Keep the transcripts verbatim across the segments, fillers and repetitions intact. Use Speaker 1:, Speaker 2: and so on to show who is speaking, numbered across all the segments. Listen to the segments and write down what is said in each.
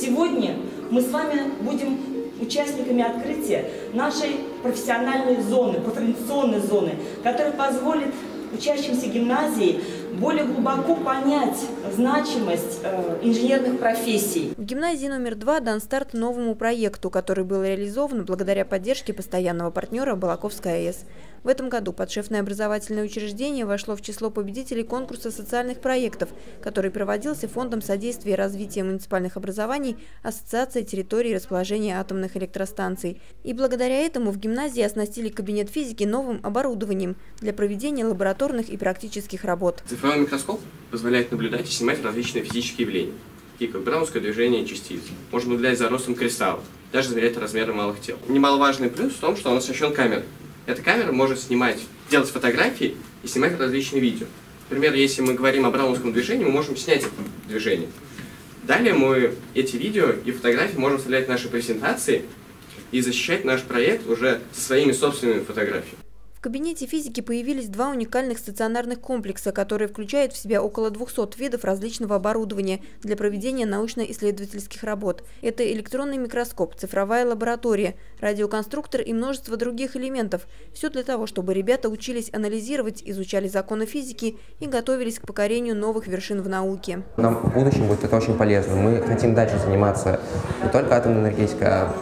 Speaker 1: Сегодня мы с вами будем участниками открытия нашей профессиональной зоны, профориентационной зоны, которая позволит учащимся гимназии более глубоко понять значимость э, инженерных профессий.
Speaker 2: В гимназии номер два дан старт новому проекту, который был реализован благодаря поддержке постоянного партнера Балаковской АЭС. В этом году подшефное образовательное учреждение вошло в число победителей конкурса социальных проектов, который проводился Фондом содействия и развития муниципальных образований Ассоциации территорий расположения атомных электростанций. И благодаря этому в гимназии оснастили кабинет физики новым оборудованием для проведения лабораторных и практических работ.
Speaker 3: Цифровой микроскоп позволяет наблюдать и снимать различные физические явления, такие как браунское движение частиц. Можно наблюдать за ростом кристаллов, даже измерять размеры малых тел. Немаловажный плюс в том, что он оснащен камерой. Эта камера может снимать, делать фотографии и снимать различные видео. Например, если мы говорим о браунском движении, мы можем снять это движение. Далее мы эти видео и фотографии можем вставлять в наши презентации и защищать наш проект уже со своими собственными фотографиями.
Speaker 2: В кабинете физики появились два уникальных стационарных комплекса, которые включают в себя около двухсот видов различного оборудования для проведения научно-исследовательских работ. Это электронный микроскоп, цифровая лаборатория, радиоконструктор и множество других элементов. Все для того, чтобы ребята учились анализировать, изучали законы физики и готовились к покорению новых вершин в науке.
Speaker 4: Нам в будущем будет это очень полезно. Мы хотим дальше заниматься не только атомной энергетикой, а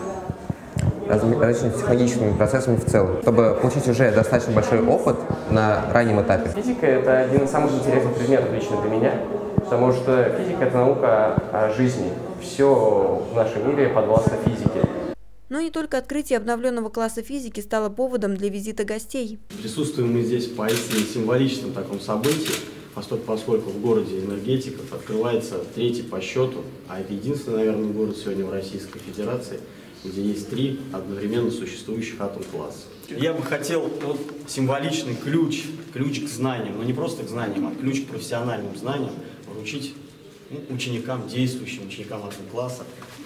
Speaker 4: различными технологическими процессами в целом, чтобы получить уже достаточно большой опыт на раннем этапе.
Speaker 5: Физика – это один из самых интересных предметов лично для меня, потому что физика – это наука о жизни. Все в нашем мире подвластно физике.
Speaker 2: Но не только открытие обновленного класса физики стало поводом для визита гостей.
Speaker 6: Присутствуем мы здесь по истинно символичном таком событии, поскольку в городе энергетиков открывается третий по счету, а это единственный, наверное, город сегодня в Российской Федерации, где есть три одновременно существующих атом-класса. Я бы хотел вот, символичный ключ, ключ к знаниям, но не просто к знаниям, а ключ к профессиональным знаниям вручить ну, ученикам, действующим ученикам атом-класса.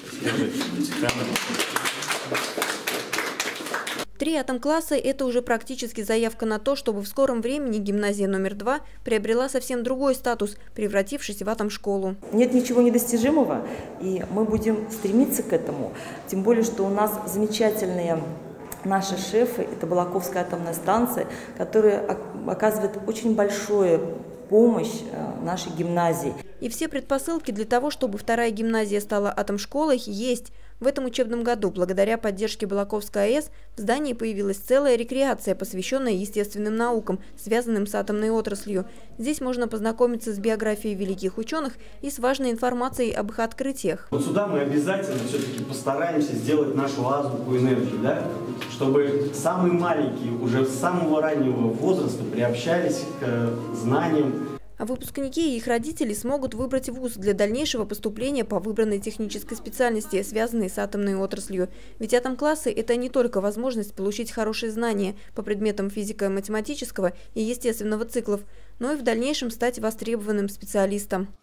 Speaker 2: Три атом-класса – это уже практически заявка на то, чтобы в скором времени гимназия номер два приобрела совсем другой статус, превратившись в атом-школу.
Speaker 1: Нет ничего недостижимого, и мы будем стремиться к этому. Тем более, что у нас замечательные наши шефы, это Балаковская атомная станция, которая оказывает очень большую помощь нашей гимназии.
Speaker 2: И все предпосылки для того, чтобы вторая гимназия стала атом-школой, есть. В этом учебном году, благодаря поддержке Балаковской АЭС, в здании появилась целая рекреация, посвященная естественным наукам, связанным с атомной отраслью. Здесь можно познакомиться с биографией великих ученых и с важной информацией об их открытиях.
Speaker 6: Вот сюда мы обязательно все-таки постараемся сделать нашу азбуку энергии, да? Чтобы самые маленькие уже с самого раннего возраста приобщались к знаниям.
Speaker 2: А выпускники и их родители смогут выбрать вуз для дальнейшего поступления по выбранной технической специальности, связанной с атомной отраслью. Ведь атом-классы – это не только возможность получить хорошие знания по предметам физико-математического и естественного циклов, но и в дальнейшем стать востребованным специалистом.